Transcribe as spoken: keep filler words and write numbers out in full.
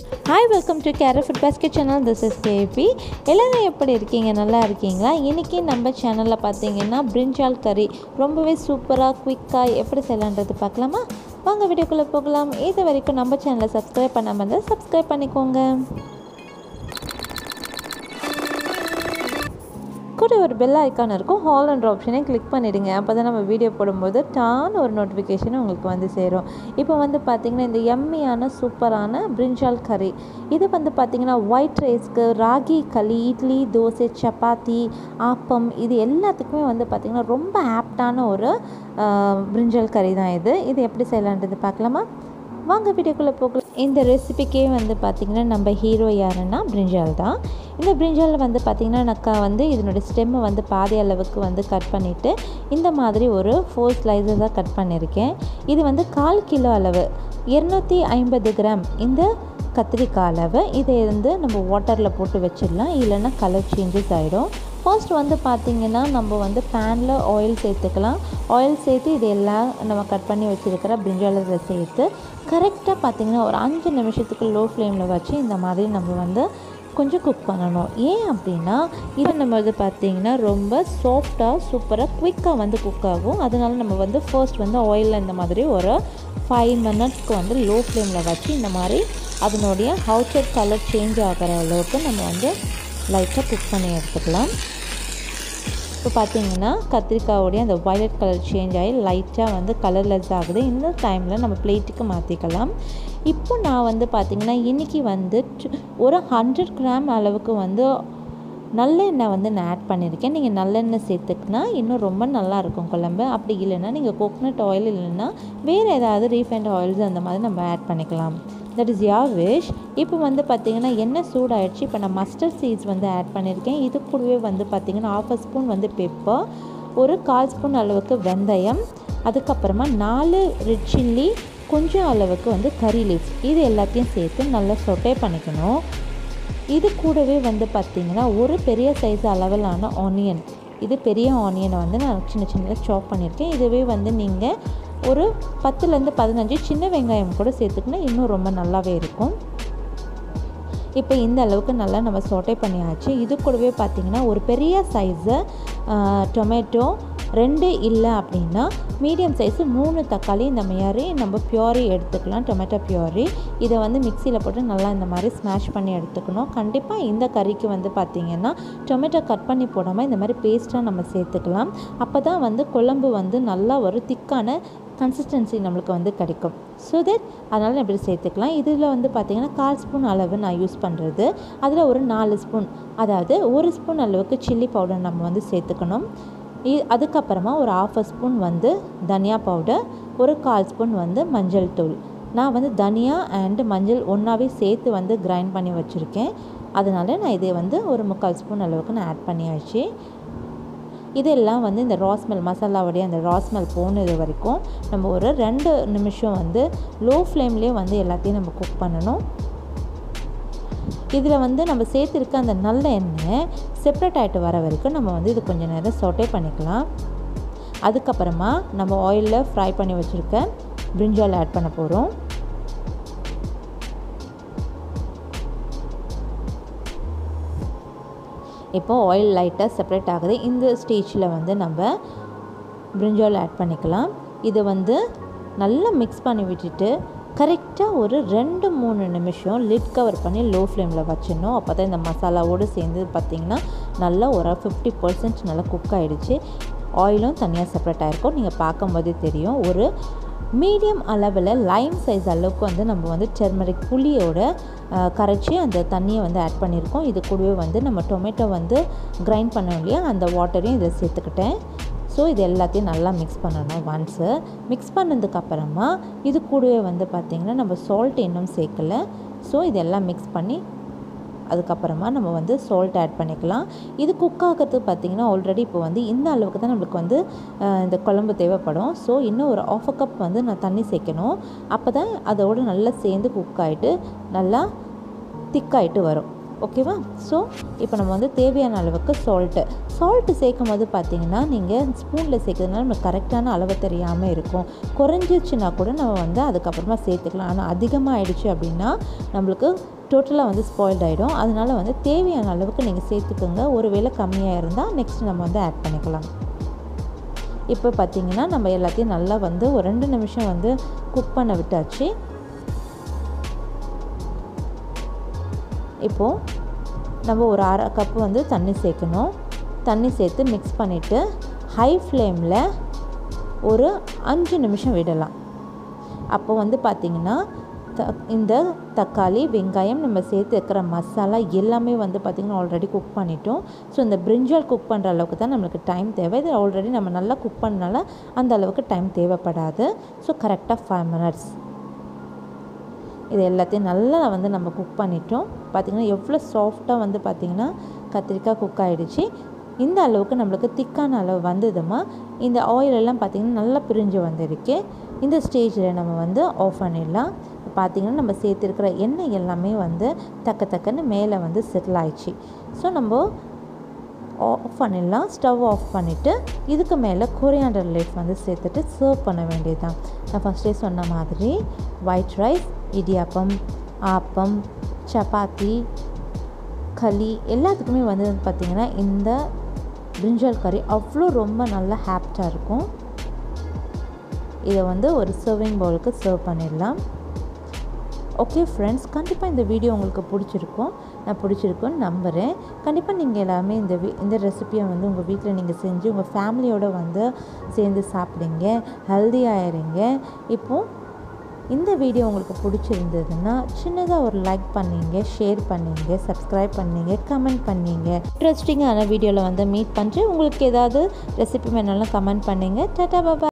Hi, welcome to Keru Food Basket channel. This is K P. எல்லாரும் எப்படி இருக்கீங்க? நல்லா இருக்கீங்களா? இன்னைக்கு நம்ம சேனல்ல பாத்தீங்கன்னா Brinjal Curry ரொம்பவே சூப்பரா குயிக்கா எப்படி செய்யலாம்ன்றது பார்க்கலாமா? வாங்க வீடியோக்குள்ள போகலாம். இது வரைக்கும் நம்ம சேனலை Subscribe பண்ணாம இருந்தா Subscribe பண்ணிக்கோங்க. கூட ஒரு பெல் ஐகான் இருக்கும், ஆல் என்ற ஆப்ஷனை கிளிக் பண்ணிடுங்க. அப்போ தான் நம்ம வீடியோ போடும்போது டான் ஒரு நோட்டிஃபிகேஷன் உங்களுக்கு வந்து சேரும். இப்போ வந்து பார்த்திங்கன்னா இந்த எம்மியான சூப்பரான பிரிஞ்சால் கறி, இது வந்து பார்த்திங்கன்னா ஒயிட் ரைஸ்க்கு, ராகி களி, இட்லி, தோசை, சப்பாத்தி, ஆப்பம், இது எல்லாத்துக்குமே வந்து பார்த்திங்கன்னா ரொம்ப ஆப்டான ஒரு பிரிஞ்சால் கறி தான் இது. இது எப்படி செய்யலான்றது பார்க்கலாமா? வாங்க வீடியோக்குள்ளே போகலாம். இந்த ரெசிபிக்கே வந்து பார்த்திங்கன்னா நம்ம ஹீரோ யாருன்னா பிரிஞ்சால் தான். இந்த பிரிஞ்சால் வந்து பார்த்திங்கன்னா நான் வந்து இதனுடைய ஸ்டெம்மை வந்து பாதி அளவுக்கு வந்து கட் பண்ணிவிட்டு இந்த மாதிரி ஒரு ஃபோர் ஸ்லைஸஸாக கட் பண்ணியிருக்கேன். இது வந்து கால் கிலோ அளவு, இருநூற்றி ஐம்பது கிராம் இந்த கத்திரிக்காய் அளவு. இதை வந்து நம்ம வாட்டரில் போட்டு வச்சிடலாம், இல்லைன்னா கலர் சேஞ்சஸ் ஆகிடும். ஃபர்ஸ்ட் வந்து பார்த்திங்கன்னா நம்ம வந்து பேனில் ஆயில் சேர்த்துக்கலாம். ஆயில் சேர்த்து இது எல்லாம் நம்ம கட் பண்ணி வச்சுருக்கிற பிரிஞ்சாலில் சேர்த்து கரெக்டாக பார்த்திங்கன்னா ஒரு அஞ்சு நிமிஷத்துக்கு லோ ஃப்ளேமில் வச்சு இந்த மாதிரி நம்ம வந்து கொஞ்சம் குக் பண்ணணும். ஏன் அப்படின்னா இது நம்ம வந்து பார்த்திங்கன்னா ரொம்ப சாஃப்டாக சூப்பராக குயிக்காக வந்து குக் ஆகும். அதனால நம்ம வந்து ஃபர்ஸ்ட் வந்து ஆயிலில் இந்த மாதிரி ஒரு ஃபைவ் மினிட்ஸ்க்கு வந்து லோ ஃப்ளேமில் வச்சு இந்த மாதிரி அதனுடைய அவுட்டர் கலர் சேஞ்ச் ஆகிற அளவுக்கு நம்ம வந்து லைட்டாக குக் பண்ணி எடுத்துக்கலாம். இப்போ பார்த்திங்கன்னா கத்திரிக்காயோடைய அந்த வயலட் கலர் சேஞ்ச் ஆகி லைட்டாக வந்து கலர்லெஸ் ஆகுது. இந்த டைமில் நம்ம பிளேட்டுக்கு மாற்றிக்கலாம். இப்போ நான் வந்து பார்த்திங்கன்னா இன்றைக்கி வந்து ஒரு ஹண்ட்ரட் கிராம் அளவுக்கு வந்து நல்லெண்ணெய் வந்து நான் ஆட் பண்ணியிருக்கேன். நீங்கள் நல்லெண்ணெய் சேர்த்துக்கினா இன்னும் ரொம்ப நல்லாயிருக்கும் குழம்பு. அப்படி இல்லைன்னா நீங்கள் கோகனட் ஆயில் இல்லைன்னா வேறு ஏதாவது ரீஃபைண்ட் ஆயில்ஸ் அந்த மாதிரி நம்ம ஆட் பண்ணிக்கலாம். That is your wish. இப்போ வந்து பார்த்திங்கன்னா எண்ணெய் சூடாகிடுச்சு. இப்போ நான் மஸ்டர்ட் சீட்ஸ் வந்து ஆட் பண்ணியிருக்கேன். இது கூடவே வந்து பார்த்திங்கன்னா ஹாஃப் அ ஸ்பூன் வந்து பெப்பர், ஒரு கால் ஸ்பூன் அளவுக்கு வெந்தயம், அதுக்கப்புறமா நாலு ரெட் சில்லி, கொஞ்சம் அளவுக்கு வந்து கறி லீவ்ஸ், இது எல்லாத்தையும் சேர்த்து நல்லா சொட்டே பண்ணிக்கணும். இது கூடவே வந்து பார்த்திங்கன்னா ஒரு பெரிய சைஸ் அளவிலான ஆனியன், இது பெரிய ஆனியனை வந்து நான் சின்ன சின்னதாக சாப் பண்ணியிருக்கேன். இதுவே வந்து நீங்கள் ஒரு பத்துலேருந்து பதினஞ்சு சின்ன வெங்காயம் கூட சேர்த்துக்கினா இன்னும் ரொம்ப நல்லாவே இருக்கும். இப்போ இந்த அளவுக்கு நல்லா நம்ம சோட்டை பண்ணியாச்சு. இது கூடவே பார்த்திங்கன்னா ஒரு பெரிய சைஸு டொமேட்டோ, ரெண்டு இல்லை அப்படின்னா மீடியம் சைஸு மூணு தக்காளி இந்த மாதிரி நம்ம பியூரி எடுத்துக்கலாம், டொமேட்டோ பியூரி. இதை வந்து மிக்சியில் போட்டு நல்லா இந்த மாதிரி ஸ்மாஷ் பண்ணி எடுத்துக்கணும். கண்டிப்பாக இந்த கறிக்கு வந்து பார்த்திங்கன்னா டொமேட்டோ கட் பண்ணி போடாமல் இந்த மாதிரி பேஸ்ட்டாக நம்ம சேர்த்துக்கலாம். அப்போ தான் வந்து குழம்பு வந்து நல்லா ஒரு திக்கான கன்சிஸ்டன்சி நம்மளுக்கு வந்து கிடைக்கும். ஸோ தட் அதனால் நான் இப்படி சேர்த்துக்கலாம். இதில் வந்து பார்த்திங்கன்னா கால் ஸ்பூன் அளவு நான் யூஸ் பண்ணுறது, அதில் ஒரு நாலு ஸ்பூன், அதாவது ஒரு ஸ்பூன் அளவுக்கு சில்லி பவுடர் நம்ம வந்து சேர்த்துக்கணும். அதுக்கப்புறமா ஒரு ஆஃப் அ ஸ்பூன் வந்து தனியா பவுடர், ஒரு கால் ஸ்பூன் வந்து மஞ்சள் தூள். நான் வந்து தனியா அண்டு மஞ்சள் ஒன்றாவே சேர்த்து வந்து கிரைண்ட் பண்ணி வச்சுருக்கேன். அதனால் நான் இதை வந்து ஒரு முக்கால் ஸ்பூன் அளவுக்கு நான் ஆட் பண்ணியாச்சு. இதெல்லாம் வந்து இந்த ராஸ்மெல் மசாலாவுடைய அந்த ராஸ்மெல் போனது வரைக்கும் நம்ம ஒரு ரெண்டு நிமிஷம் வந்து லோ ஃப்ளேம்லேயே வந்து எல்லாத்தையும் நம்ம குக் பண்ணணும். இதில் வந்து நம்ம சேர்த்துருக்க அந்த நல்ல எண்ணெய் செப்ரேட் ஆகிட்டு வர வரைக்கும் நம்ம வந்து இது கொஞ்சம் நேரம் சோட்டே பண்ணிக்கலாம். அதுக்கப்புறமா நம்ம ஆயிலில் ஃப்ரை பண்ணி வச்சுருக்க பிரிஞ்சால் ஆட் பண்ண போகிறோம். இப்போது ஆயில் லைட்டாக செப்ரேட் ஆகுது. இந்த ஸ்டேஜில் வந்து நம்ம பிரிஞ்சால் ஆட் பண்ணிக்கலாம். இதை வந்து நல்லா மிக்ஸ் பண்ணி விட்டுட்டு கரெக்டாக ஒரு ரெண்டு மூணு நிமிஷம் லிட் கவர் பண்ணி லோ ஃப்ளேமில் வச்சிடணும். அப்போ தான் இந்த மசாலாவோடு சேர்ந்து பார்த்திங்கன்னா நல்லா ஒரு ஃபிஃப்டி பர்சன்ட் நல்லா குக் ஆகிடுச்சு. ஆயிலும் தனியாக செப்ரேட் ஆகிருக்கும். நீங்கள் பார்க்கும்போதே தெரியும். ஒரு மீடியம் அளவில் லைம் சைஸ் அளவுக்கு வந்து நம்ம வந்து டெர்மரிக் புளியோட கரைச்சி அந்த தண்ணியை வந்து ஆட் பண்ணியிருக்கோம். இது கூடவே வந்து நம்ம டொமேட்டோ வந்து கிரைண்ட் பண்ணோம் இல்லையா, அந்த வாட்டரையும் இதை சேர்த்துக்கிட்டேன். ஸோ இது எல்லாத்தையும் நல்லா மிக்ஸ் பண்ணணும். ஒன்ஸு மிக்ஸ் பண்ணதுக்கப்புறமா இது கூடவே வந்து பார்த்திங்கன்னா நம்ம சால்ட் இன்னும் சேர்க்கலை. ஸோ இதெல்லாம் மிக்ஸ் பண்ணி அதுக்கப்புறமா நம்ம வந்து சால்ட் ஆட் பண்ணிக்கலாம். இது குக் ஆகிறதுக்கு பார்த்திங்கன்னா ஆல்ரெடி இப்போ வந்து இந்த அளவுக்கு தான் நம்மளுக்கு வந்து இந்த குழம்பு தேவைப்படும். ஸோ இன்னும் ஒரு ஆஃப் அ கப் வந்து நான் தண்ணி சேர்க்கணும். அப்போ தான் அதோடு நல்லா சேர்ந்து குக் ஆகிட்டு நல்லா திக்காகிட்டு வரும். ஓகேவா? ஸோ இப்போ நம்ம வந்து தேவையான அளவுக்கு சால்ட்டு சால்ட்டு சேர்க்கும் போது பார்த்திங்கன்னா நீங்கள் ஸ்பூனில் சேர்க்கறதுனால நமக்கு கரெக்டான அளவு தெரியாமல் இருக்கும். குறைஞ்சிச்சுன்னா கூட நம்ம வந்து அதுக்கப்புறமா சேர்த்துக்கலாம். ஆனால் அதிகமாக ஆகிடுச்சு அப்படின்னா நம்மளுக்கு டோட்டலாக வந்து ஸ்பாயில்ட் ஆகிடும். அதனால் வந்து தேவையான அளவுக்கு நீங்கள் சேர்த்துக்கோங்க. ஒரு வேளை கம்மியாக இருந்தால் நெக்ஸ்ட் நம்ம வந்து ஆட் பண்ணிக்கலாம். இப்போ பார்த்திங்கன்னா நம்ம எல்லாத்தையும் நல்லா வந்து ஒரு ரெண்டு நிமிஷம் வந்து குக் பண்ண விட்டாச்சு. இப்போது நம்ம ஒரு அரை கப்பு வந்து தண்ணி சேர்க்கணும். தண்ணி சேர்த்து மிக்ஸ் பண்ணிவிட்டு ஹை ஃப்ளேமில் ஒரு அஞ்சு நிமிஷம் விடலாம். அப்போ வந்து பார்த்திங்கன்னா த இந்த தக்காளி வெங்காயம் நம்ம சேர்த்து வைக்கிற மசாலா எல்லாமே வந்து பார்த்திங்கன்னா ஆல்ரெடி குக் பண்ணிட்டோம். ஸோ இந்த பிரிஞ்சால் குக் பண்ணுற அளவுக்கு தான் நம்மளுக்கு டைம் தேவை. இது ஆல்ரெடி நம்ம நல்லா குக் பண்ணனால அந்த அளவுக்கு டைம் தேவைப்படாது. ஸோ கரெக்டாக ஃபைவ் மினிட்ஸ் இது எல்லாத்தையும் நல்லா வந்து நம்ம குக் பண்ணிட்டோம். பார்த்திங்கன்னா எவ்வளோ சாஃப்டாக வந்து பார்த்திங்கன்னா கத்திரிக்காய் குக் ஆகிடுச்சு. இந்த அளவுக்கு நம்மளுக்கு திக்கான அளவு வந்ததுமா இந்த ஆயிலெல்லாம் பார்த்திங்கன்னா நல்லா பிரிஞ்சு வந்துருக்கு. இந்த ஸ்டேஜில் நம்ம வந்து ஆஃப் பண்ணிடலாம். பார்த்திங்கன்னா நம்ம சேர்த்துருக்கிற எண்ணெய் எல்லாமே வந்து தக்க தக்கன்னு மேலே வந்து செட்டில் ஆயிடுச்சு. ஸோ நம்ம ஆஃப் பண்ணிடலாம். ஸ்டவ் ஆஃப் பண்ணிவிட்டு இதுக்கு மேலே கொரியாண்டர் லீஃப் வந்து சேர்த்துட்டு சர்வ் பண்ண வேண்டியது தான். நான் ஃபஸ்ட்டே சொன்ன மாதிரி ஒயிட் ரைஸ், இடியாப்பம், ஆப்பம், சப்பாத்தி, களி எல்லாத்துக்குமே வந்து பார்த்திங்கன்னா இந்த பிரிஞ்சால் கறி அவ்வளோ ரொம்ப நல்லா ஹாப்டாக இருக்கும். இதை வந்து ஒரு சர்விங் பவுலுக்கு சர்வ் பண்ணிடலாம். ஓகே ஃப்ரெண்ட்ஸ், கண்டிப்பாக இந்த வீடியோ உங்களுக்கு பிடிச்சிருக்கும். நான் பிடிச்சிருக்குன்னு நம்புகிறேன். கண்டிப்பாக நீங்கள் எல்லாமே இந்த வீ இந்த ரெசிபியை வந்து உங்கள் வீட்டில் நீங்கள் செஞ்சு உங்கள் ஃபேமிலியோடு வந்து சேர்ந்து சாப்பிடுங்க, ஹெல்த்தியாகிடுங்க. இப்போது இந்த வீடியோ உங்களுக்கு பிடிச்சிருந்ததுன்னா சின்னதாக ஒரு லைக் பண்ணிங்க, ஷேர் பண்ணிங்க, சப்ஸ்கிரைப் பண்ணிங்க, கமெண்ட் பண்ணிங்க. இன்ட்ரெஸ்டிங்கான வீடியோவில் வந்து மீட் பண்ணுறேன். உங்களுக்கு ஏதாவது ரெசிபி வேணாலும் கமெண்ட் பண்ணிங்க. டாடா பாபா.